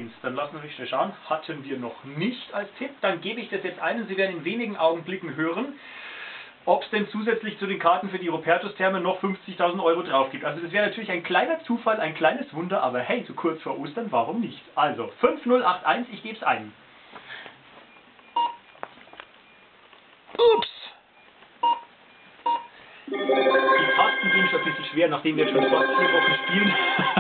1. Dann lassen wir mich schnell schauen. Hatten wir noch nicht als Tipp. Dann gebe ich das jetzt ein und Sie werden in wenigen Augenblicken hören, ob es denn zusätzlich zu den Karten für die Rupertus-Therme noch 50.000 Euro drauf gibt. Also das wäre natürlich ein kleiner Zufall, ein kleines Wunder, aber hey, so kurz vor Ostern, warum nicht? Also 5081, ich gebe es ein. Ups! Die Tasten gehen schon ein bisschen schwer, nachdem wir schon fast 4 Wochen spielen.